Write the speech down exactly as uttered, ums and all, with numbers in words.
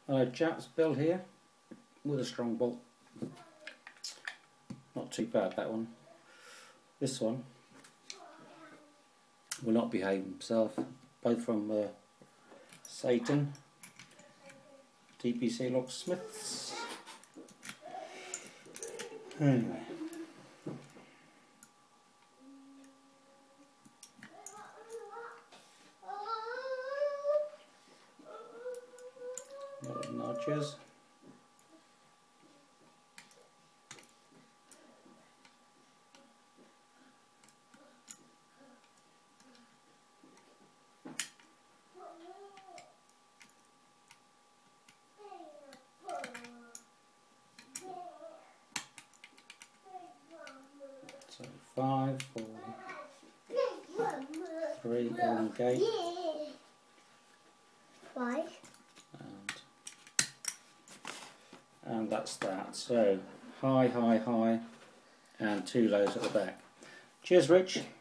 Hello chaps, Bill here with a strong bolt. Not too bad that one. This one will not behave himself. Both from uh, Satan, D P C Locksmiths. Anyway. Little notches. So five, four, three, on gate. Five. And, and that's that. So high, high, high, and two lows at the back. Cheers, Rich.